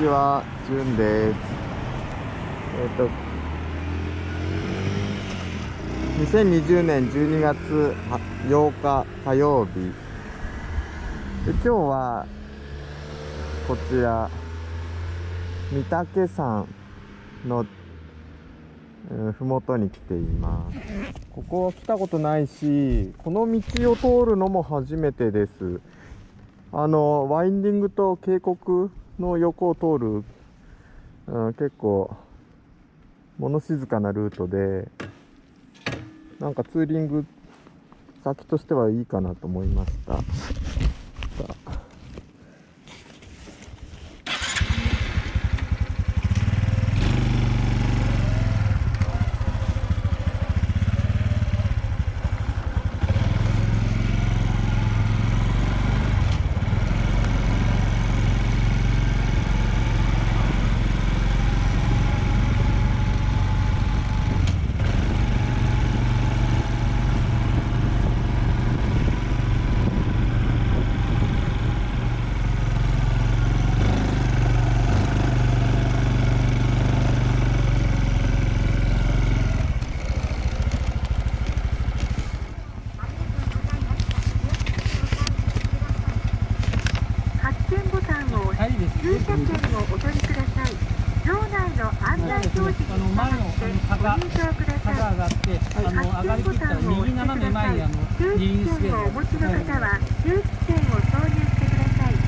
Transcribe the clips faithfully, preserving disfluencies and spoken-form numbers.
ちは、じゅんです。えっと、にせんにじゅうねんじゅうにがつようか火曜日。で、今日は、こちら、御嶽山の、ふもとに来ています。ここは来たことないし、この道を通るのも初めてです。あの、ワインディングと渓谷の横を通る、うん、結構、物静かなルートで、なんかツーリング先としてはいいかなと思いました。さあ駐車券をお取りください。場内の案内表示に従ってご入場ください。 坂上がって、あの上がりきったら右斜め前にあの駐機券をお持ちの方は駐機券を挿入してください。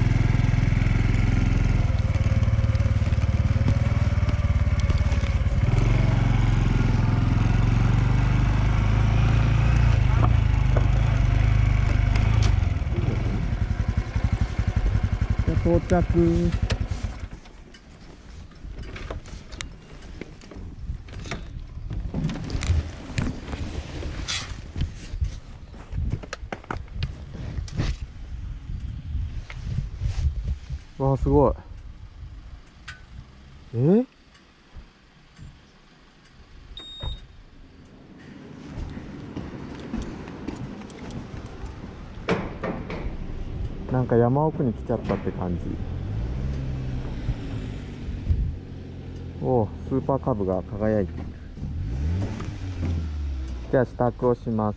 到着。わあ、すごい。え？なんか山奥に来ちゃったって感じ。おお、スーパーカブが輝いている。では支度をします。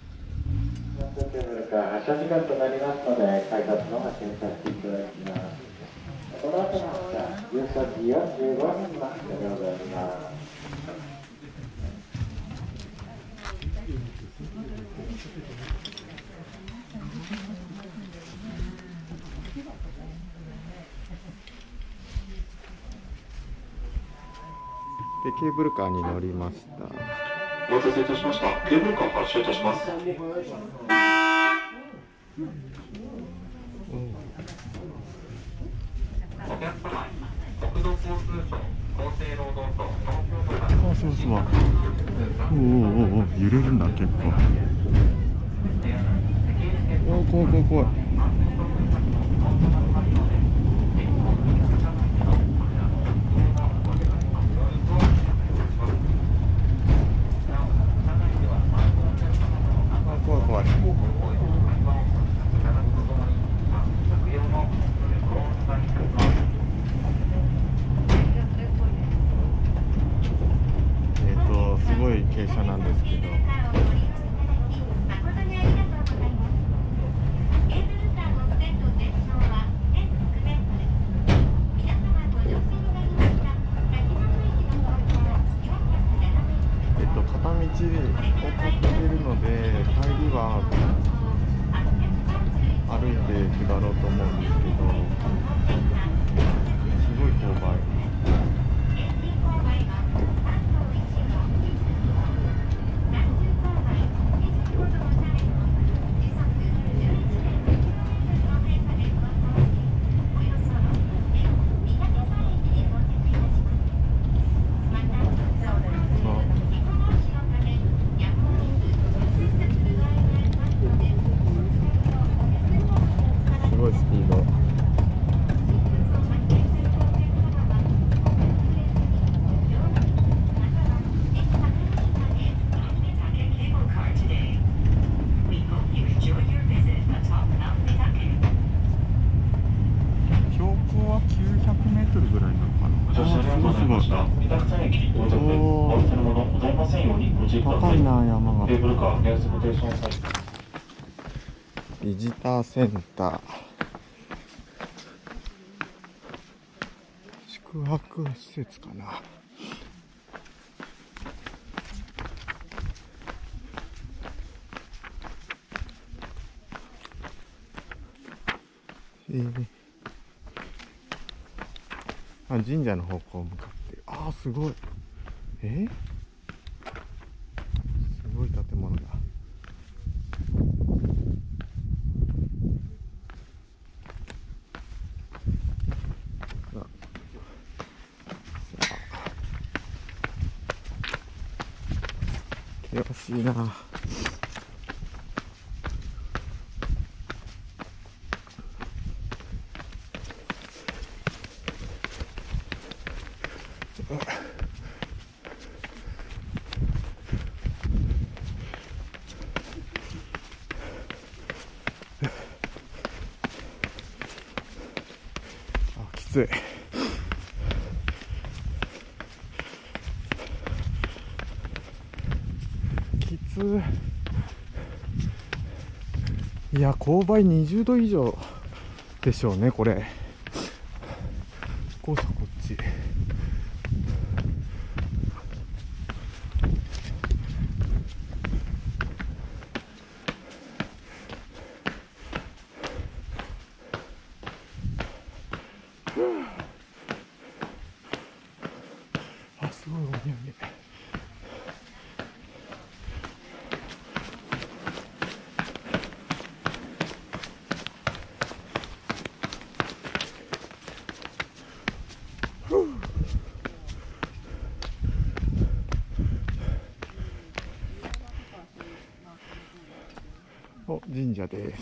発車時間となりますので、改札の発見させていただきます。この後の発車、じゅうさんじよんじゅうごふんまでございます。 で、ケーブルカーに乗りました。 お待たせいたしました。ケーブルカー発車いたします。 あ、そうそう。おおおお、揺れるんだ結構。おお、怖い怖い怖い。怖い怖い。えっとすごい傾斜なんですけど。えっと片道を買っているので、帰りは歩いて下ろうと思うんですけど、すごい勾配。すごいスピード。 した三鷹山駅到着、お忘れ物ございませんようにご注意ください。 高いな、山形。 ケーブルカー減速停止の際、 ビジターセンター。宿泊施設かな。えー、あ、神社の方向向かって、ああ、すごい。えー、すごい建物だ。さあ、さあ、険しいな。あ、きつい。きつい。いや、勾配にじゅうど以上でしょうね、これ。こうさ、こっち。あ、すごいお土産。お、神社です。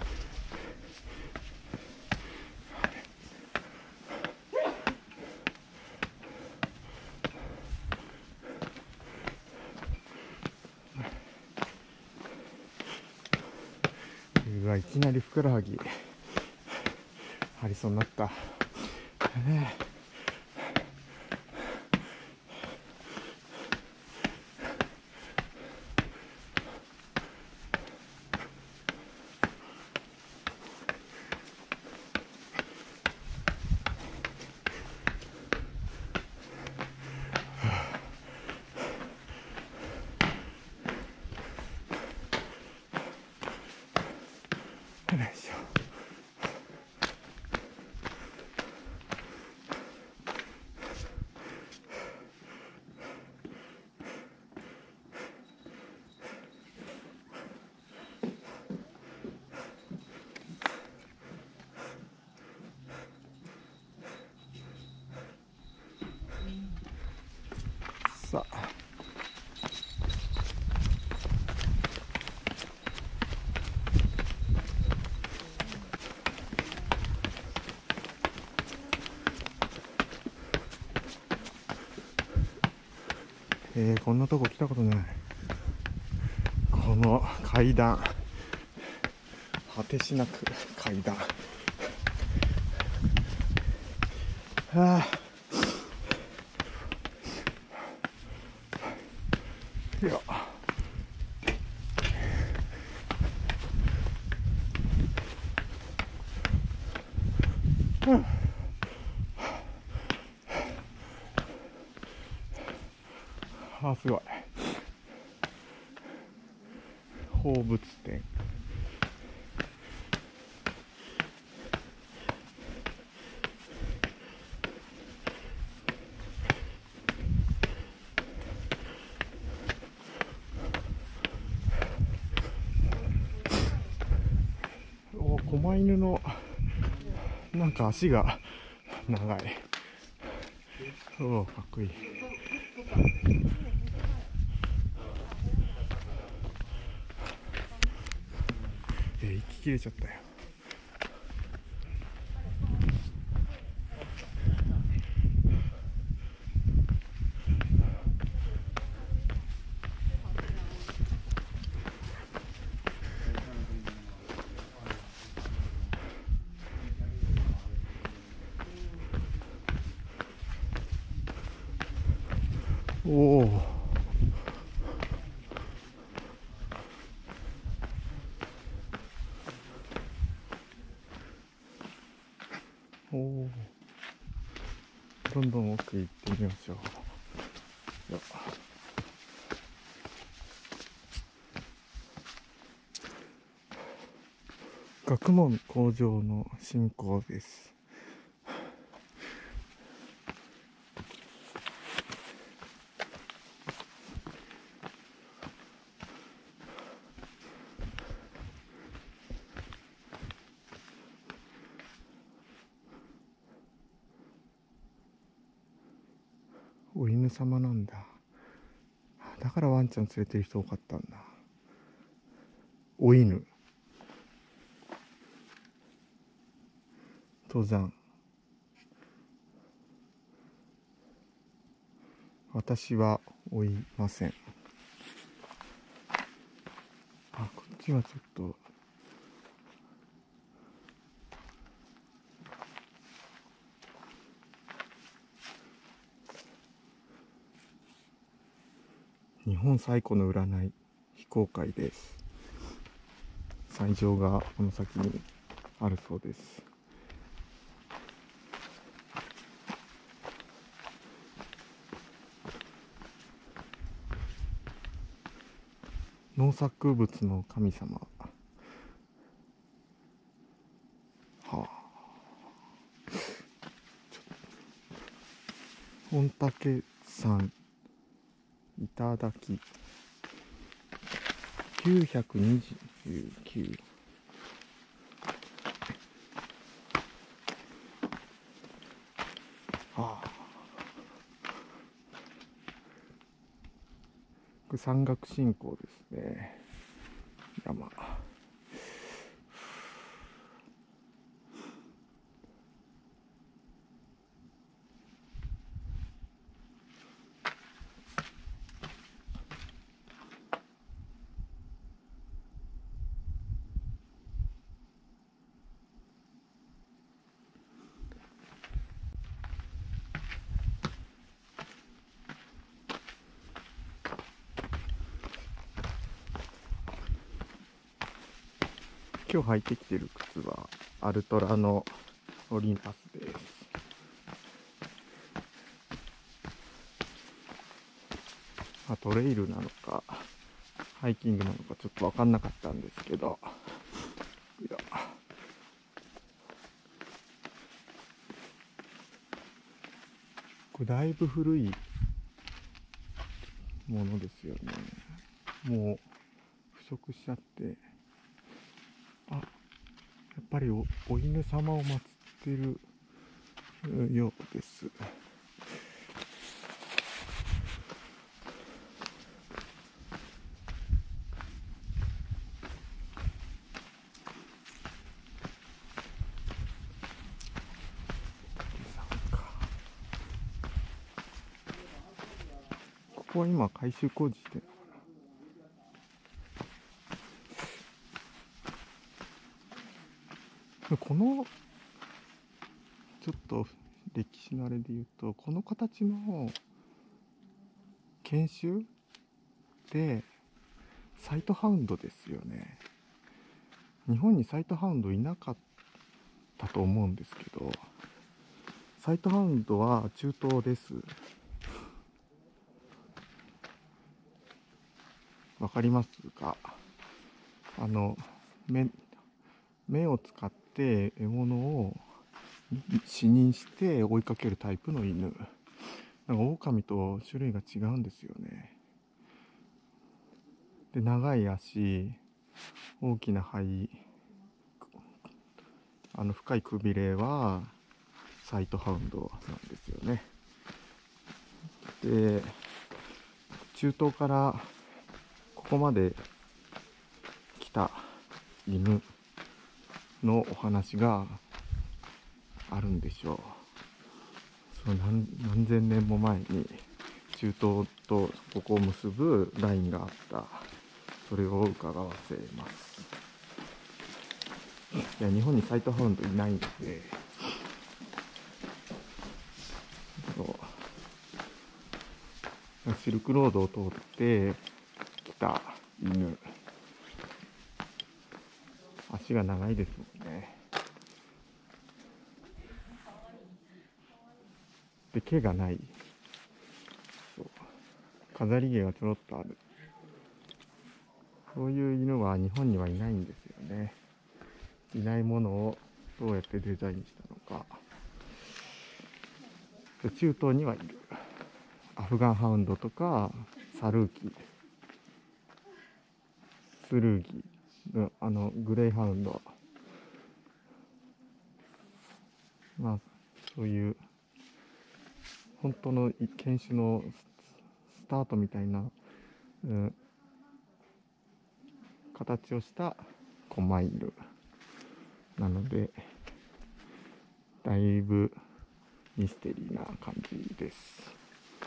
うわ、いきなりふくらはぎありそうになった。ねえ、よいしょ。さあ、えー、こんなとこ来たことない。この階段、果てしなく階段。はあ、いや、うん、あ、すごい。放物店。お、狛犬のなんか足が長い。おお、かっこいい。えー、息切れちゃったよ。 おお。おお。どんどん奥行ってみましょう。よっ。学問向上の進行です。お犬様なんだ。だからワンちゃん連れてる人多かったんだ。お犬。登山。私は追いません。あ、こっちはちょっと日本最古の占い非公開です。斎場がこの先にあるそうです。農作物の神様。はあ。御嶽山いただききゅうひゃくにじゅうきゅう。はあ。これ山岳信仰ですね。山。今日履いてきてる靴はアルトラのオリンパスです。まあ、トレイルなのかハイキングなのかちょっと分かんなかったんですけど、いやこれだいぶ古いものですよね。もう腐食しちゃって、あ、やっぱり お, お犬様を祀ってるようです。ここは今改修工事してる。このちょっと歴史のあれで言うと、この形の犬種でサイトハウンドですよね。日本にサイトハウンドいなかったと思うんですけど、サイトハウンドは中東です。わかりますか？あの目目を使って獲物を視認して追いかけるタイプの犬。なんか狼と種類が違うんですよね。で、長い足、大きな肺、あの深いくびれはサイトハウンドなんですよね。で、中東からここまで来た犬のお話があるんでしょう。その 何, 何千年も前に中東とここを結ぶラインがあった。それを伺わせます。いや、日本にサイトハウンドいないんで、そうシルクロードを通ってきた犬。足が長いですもんね。で、毛がない。そう、飾り毛がちょろっとある。そういう犬は日本にはいないんですよね。いないものをどうやってデザインしたのか。中東にはいる。アフガンハウンドとかサルーキ、スルーギのあのグレイハウンド、まあそういう本当の犬種のスタートみたいな、うん、形をした狛犬なので、だいぶミステリーな感じです。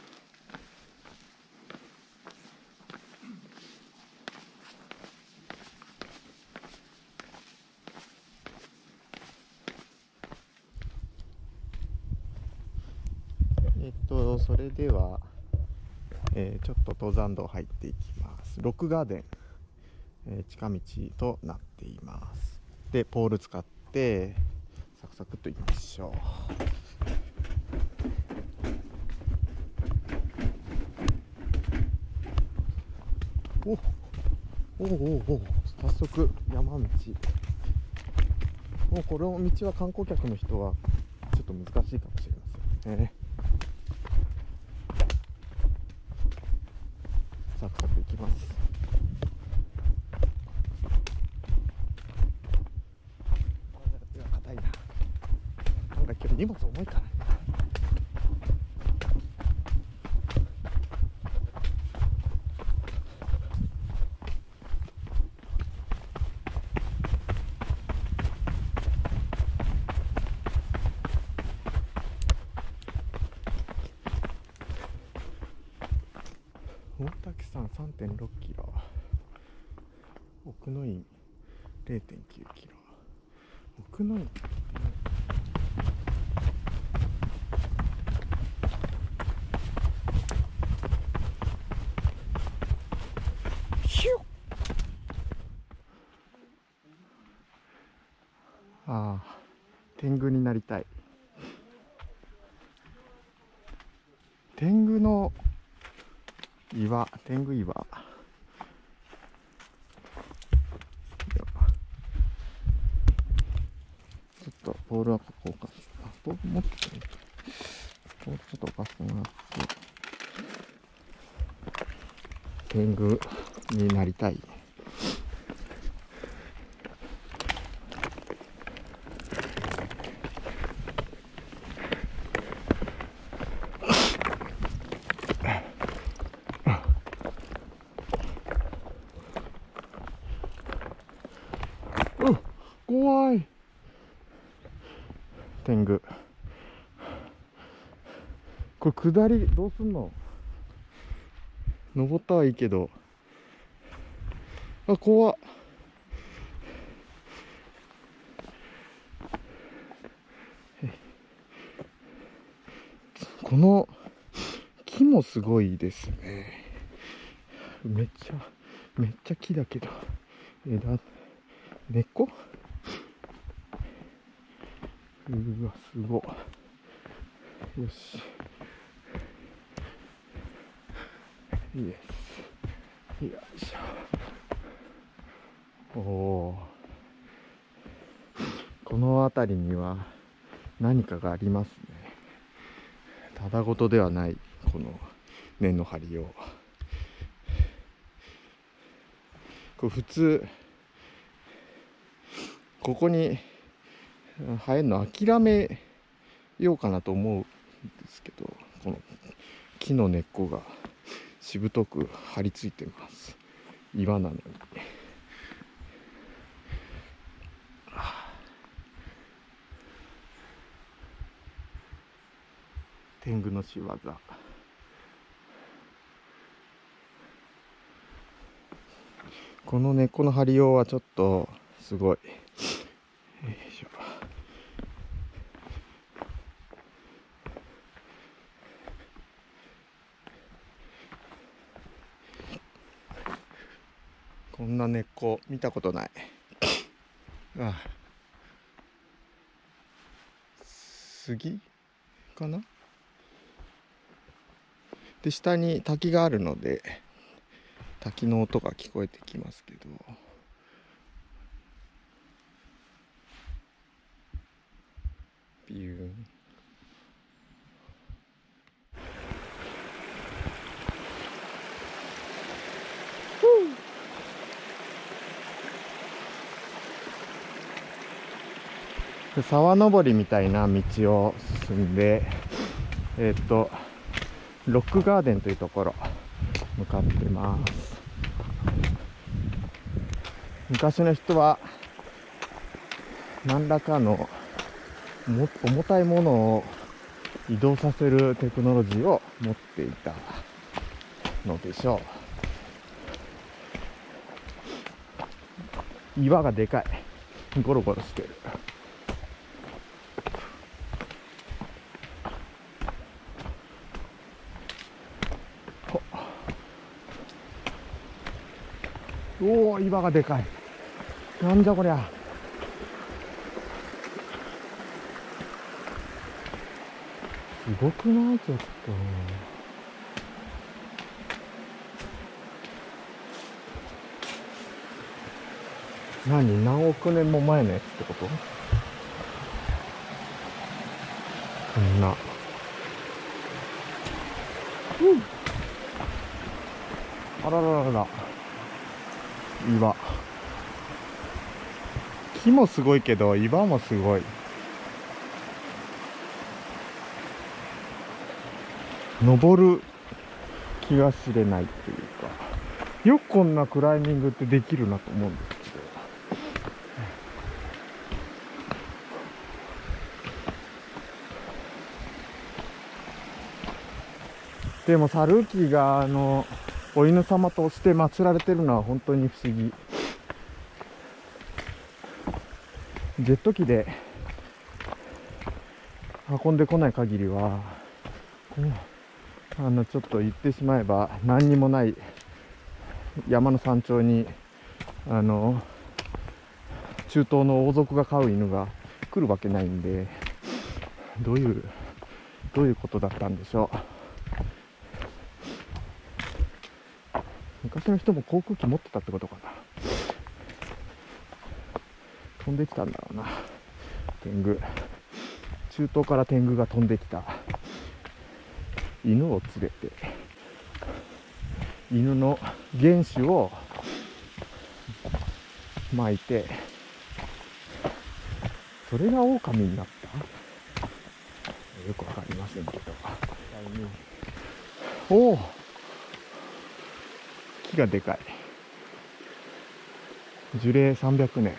えっとそれでは、えー、ちょっと登山道入っていきます。ロックガーデン、えー、近道となっています。でポール使ってサクサクっといきましょう。おおおおお、早速山道。もうこの道は観光客の人はちょっと難しいかもしれませんね。サクサク行きます。いや、硬いな。なんか今日荷物重いからね。大滝山 さんてんろくキロ、奥の院 れいてんきゅうキロ、奥の院ヒュッ、ああ、天狗になりたい。天狗の岩、天狗岩。ちょっとボールはここか。あ、ボール持ってたね。ボールちょっとおかしくなって。天狗になりたい。怖い。天狗。これ下りどうすんの？登ったはいいけど。あ、怖っ。この木もすごいですね。めっちゃめっちゃ木だけど、枝、根っこ、うわ、すごい。よし、いいです。よいしょ。おお、この辺りには何かがありますね。ただごとではない、この根の張りよう。これ普通ここに生えるの諦めようかなと思うんですけど、この木の根っこがしぶとく張り付いてます。岩なのに。天狗の仕業。この根っこの張りようはちょっとすごい。よいしょ。 こんな根っこ見たことない。ああ、杉かな。で下に滝があるので滝の音が聞こえてきますけど、ビューン。沢登りみたいな道を進んで、えっとロックガーデンというところ向かってます。昔の人は何らかのも重たいものを移動させるテクノロジーを持っていたのでしょう。岩がでかい、ゴロゴロしてる。おお、岩がでかい。なんじゃこりゃ。すごくない？ちょっと。何、何億年も前のやつってこと？こんな。うん。あらららら。岩。木もすごいけど岩もすごい。登る気がしれないっていうか、よくこんなクライミングってできるなと思うんですけど。でもサルーキーがあのお犬様として祀られてるのは本当に不思議。ジェット機で運んでこない限りは、あのちょっと言ってしまえば何にもない山の山頂にあの中東の王族が飼う犬が来るわけないんで、どういうどういうことだったんでしょう。昔の人も航空機持ってたってことかな。飛んできたんだろうな、天狗。中東から天狗が飛んできた。犬を連れて、犬の原種を巻いて、それが狼になった？よくわかりませんけど。おお、木がでかい。樹齢さんびゃくねん。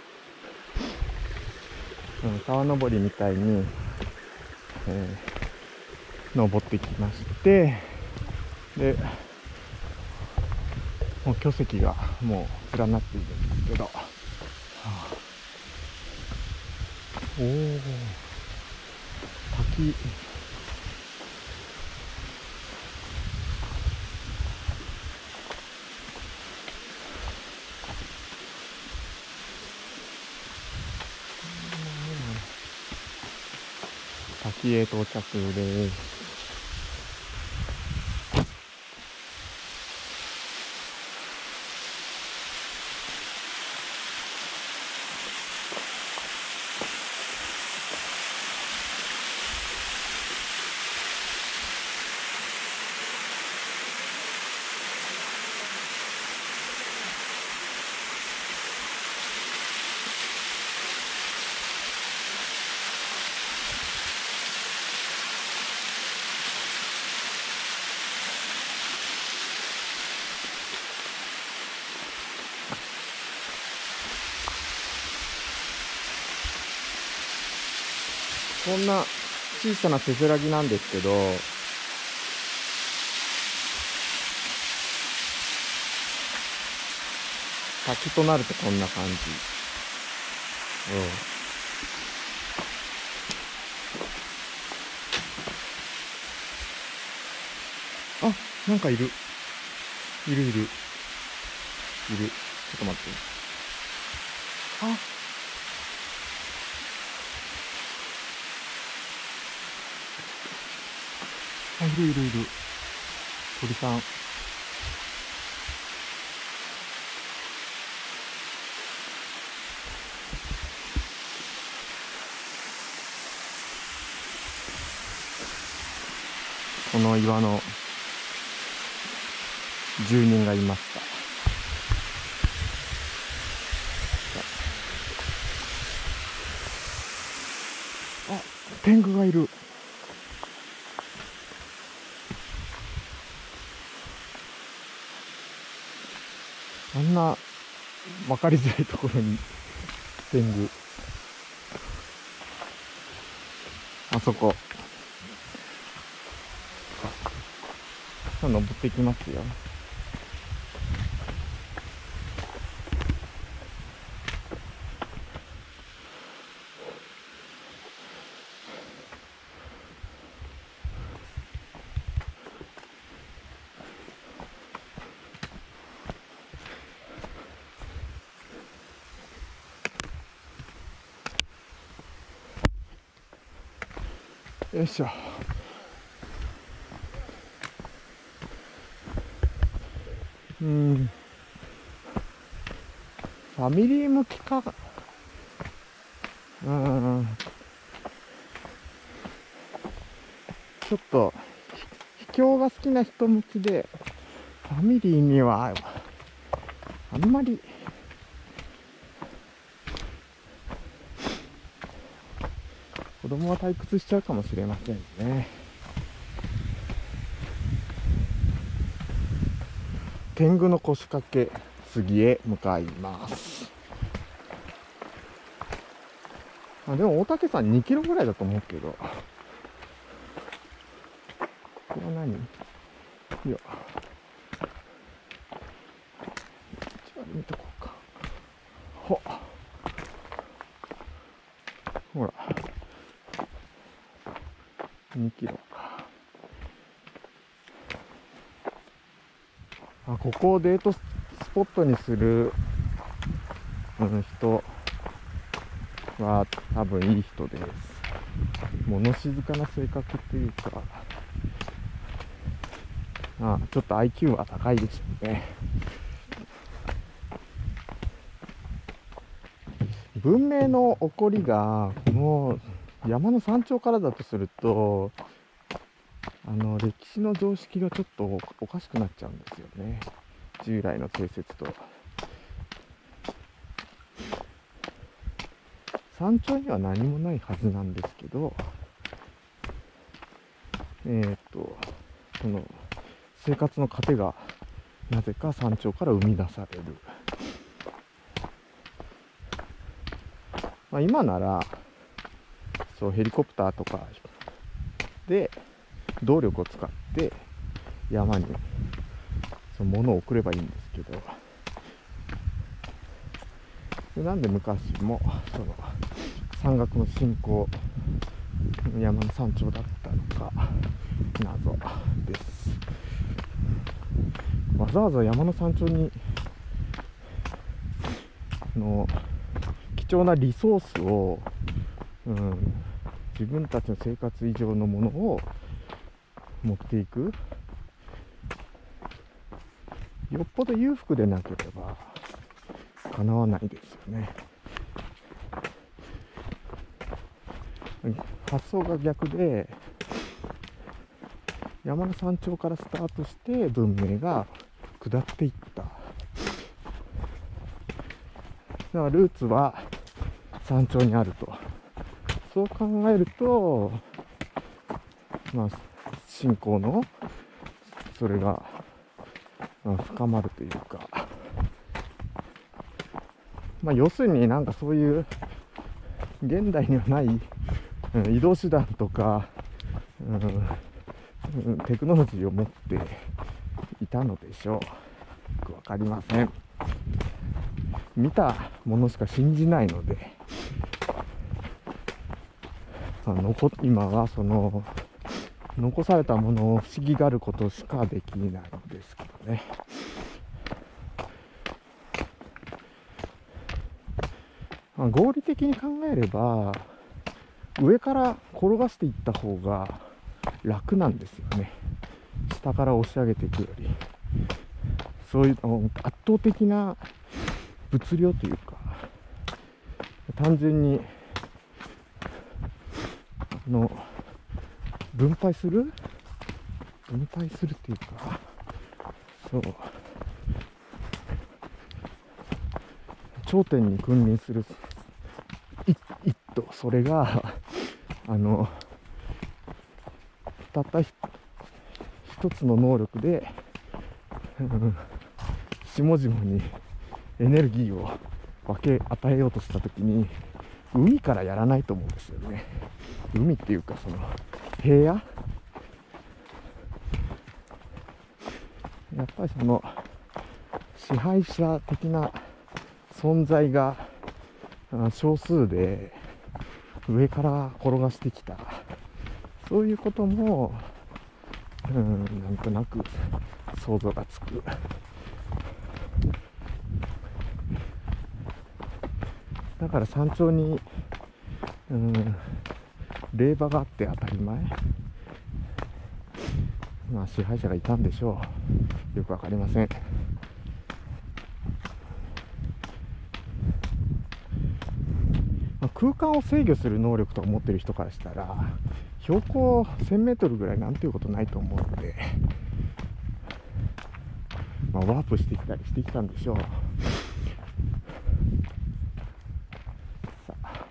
うん、川登りみたいに、えー、登ってきまして、でもう巨石がもう連なっているんですけど、はあ、おお、滝。滝へ到着です。こんな小さなせせらぎなんですけど、滝となるとこんな感じ。うん。あ、なんかいる。いるいる。いる。 っと待って。あ、あ、いるいるいる。鳥さん。この岩の住人がいました。あ、天狗がいる。あんな分かりづらいところに天狗。あそこ。さあ登っていきますよ。よいしょ。うん。ファミリー向きか。うん。ちょっと秘境が好きな人向きで、ファミリーにはあんまり。子供は退屈しちゃうかもしれませんね。天狗の腰掛け杉へ向かいます。あ、でも大竹さんにキロぐらいだと思うけど。これは何？いや、一応見とこうか。ほっ、ほらにキロか。あ、ここをデートスポットにする、うん、人は多分いい人です。物静かな性格っていうか、あ、ちょっと アイキュー は高いでしょうね。文明の起こりがこの山の山頂からだとすると、あの歴史の常識がちょっとおかしくなっちゃうんですよね、従来の定説と。山頂には何もないはずなんですけど、えっとその生活の糧がなぜか山頂から生み出される。まあ、今ならそうヘリコプターとかで動力を使って山にその物を送ればいいんですけど、でなんで昔もその山岳の信仰、山の山頂だったのか謎です。わざわざ山の山頂にの貴重なリソースを、うん、自分たちの生活以上のものを持っていく、よっぽど裕福でなければ叶わないですよね。発想が逆で、山の山頂からスタートして文明が下っていった。だからルーツは山頂にあると。そう考えると、まあ信仰のそれが、まあ、深まるというか、まあ要するになんかそういう現代にはない、うん、移動手段とか、うん、テクノロジーを持っていたのでしょう。よくわかりません。見たものしか信じないので、あの今はその残されたものを不思議がることしかできないのですけどね。 まあ、合理的に考えれば上から転がしていった方が楽なんですよね。下から押し上げていくより。そういう圧倒的な物量というか、単純にあの分配する分配するっていうか、そう頂点に君臨する一頭、それがあのたった一つの能力で、うん、下々にエネルギーを分け与えようとしたときに海からやらないと思うんですよね。海っていうかその平野、やっぱりその支配者的な存在が少数で上から転がしてきた、そういうこともうんなんとなく想像がつく。だから山頂にうん霊場があって当たり前。まあ支配者がいたんでしょう。よくわかりません。まあ、空間を制御する能力とか持ってる人からしたら標高せんメートルぐらいなんていうことないと思うので、まあ、ワープしてきたりしてきたんでしょう。さあ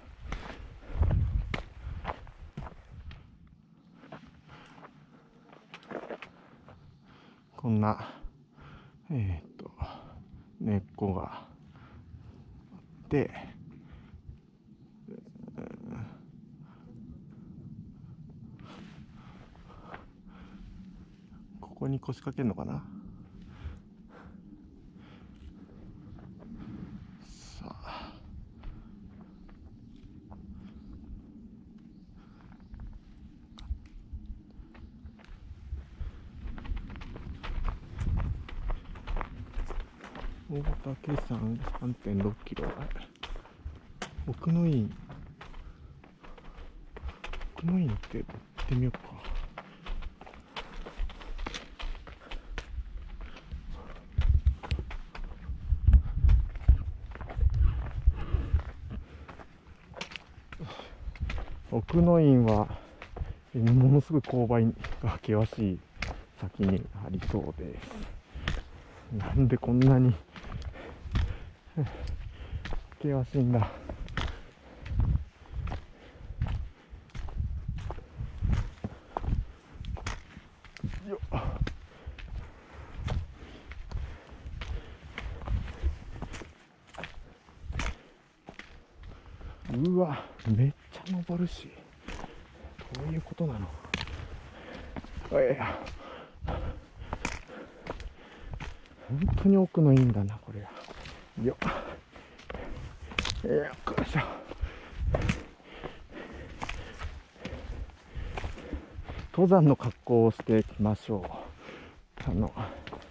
こんなえー、っと根っこがあって、ここに腰掛けるのかな。さあ大岳山 さんてんろっキロ、奥の院奥の院って行ってみようか。奥の院はものすごい勾配が険しい先にありそうです。なんでこんなに険しいんだ。よっ、うわめっちゃ登るし、どういうことなの。いや本当に奥のいいんだなこれ。よっ、よっしょ。登山の格好をしていきましょう。あの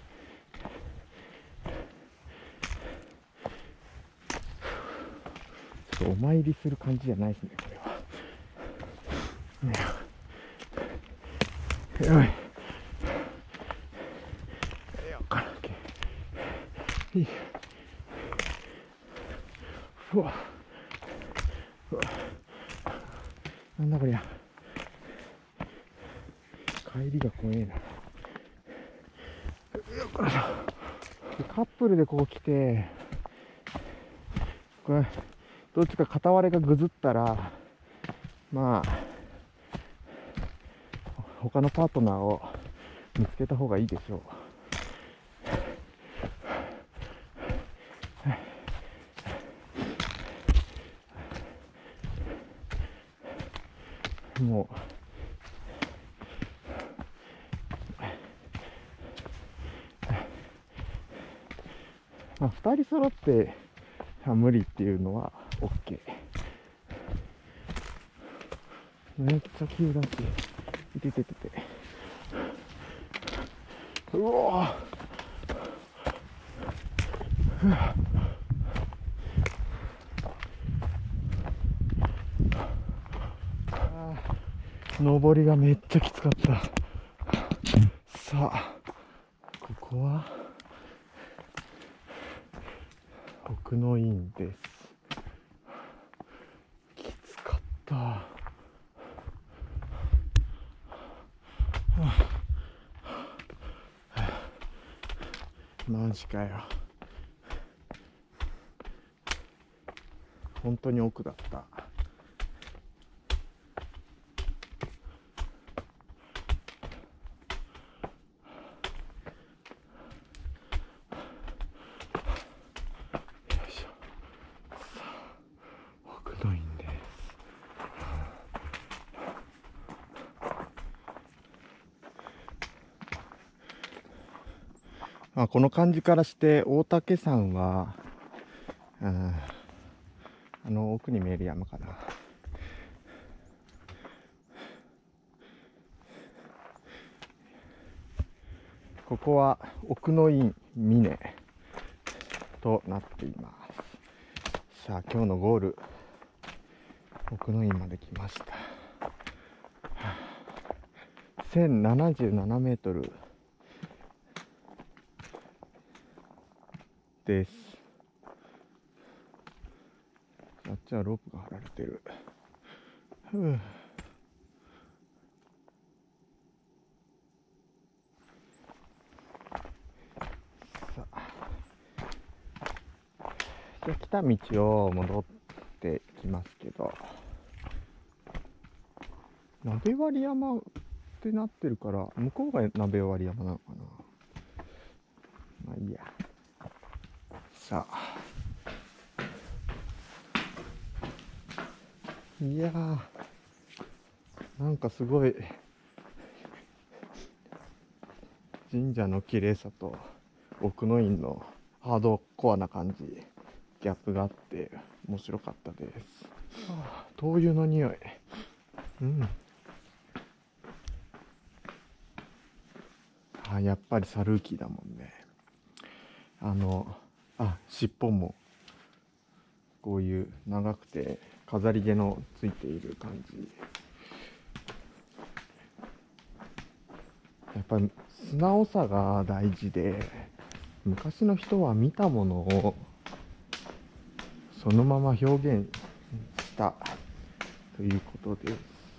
ちょっとお参りする感じじゃないですねこれは。よいよからけいい。うわうわなんだこりゃ。帰りが怖えな。カップルでこう来て、これどっちか片割れがぐずったらまあ他のパートナーを見つけた方がいいでしょう。もうまあ、ふたり揃って無理っていうのは OK。 めっちゃ急だし、いてててて、うわぁ上りがめっちゃきつかった。さあここは奥の院です。きつかった。はあ、マジかよ。本当に奥だった。まあ、この感じからして大岳山は、うん、あの奥に見える山かな。ここは奥の院峰となっています。さあ今日のゴール、奥の院まで来ました。せんななじゅうななメートルです。あっちはロープが張られてる。ふう。さあじゃあ来た道を戻ってきますけど、鍋割山ってなってるから向こうが鍋割山なのかな。まあいいや。さあいやーなんかすごい神社の綺麗さと奥の院のハードコアな感じ、ギャップがあって面白かったです。はあ、灯油の匂い。うんあ、やっぱりサルーキーだもんね。あのあ尻尾もこういう長くて飾り毛のついている感じ。やっぱり素直さが大事で、昔の人は見たものをそのまま表現したということです。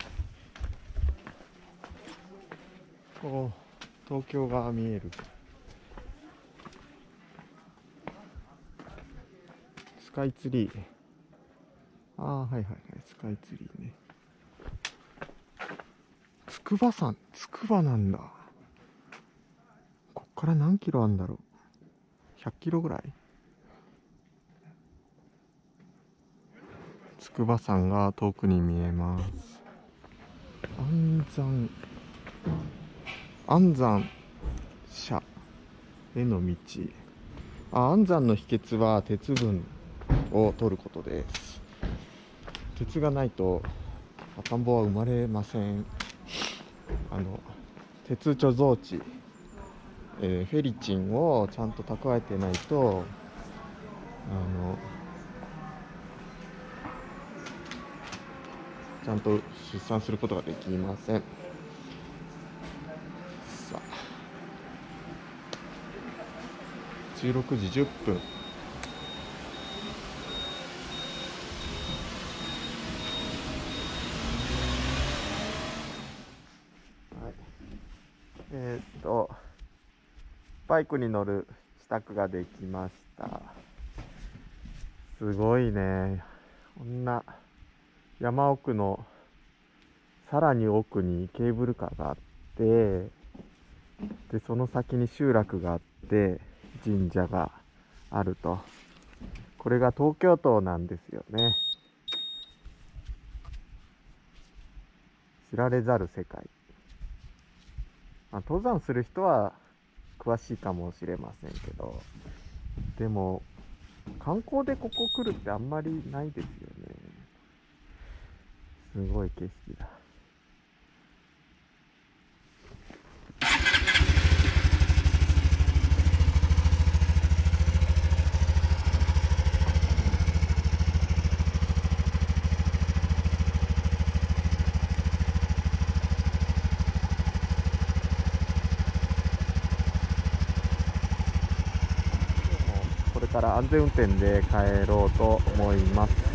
こう東京が見える。スカイツリー。ああ、はいはいはい、スカイツリーね。筑波山、筑波なんだ。こっから何キロあるんだろう。ひゃっキロぐらい。筑波山が遠くに見えます。安山、安山社への道。あ、安山の秘訣は鉄分を取ることです。鉄がないと赤ん坊は生まれません。あの鉄貯蔵地、えー、フェリチンをちゃんと蓄えてないとあのちゃんと出産することができません。さあじゅうろくじじゅっぷん。えー、っとバイクに乗る支度ができました。すごいね。こんな山奥のさらに奥にケーブルカーがあって、でその先に集落があって神社があると。これが東京都なんですよね。知られざる世界。まあ、登山する人は詳しいかもしれませんけど、でも観光でここ来るってあんまりないですよね。すごい景色だ。 から安全運転で帰ろうと思います。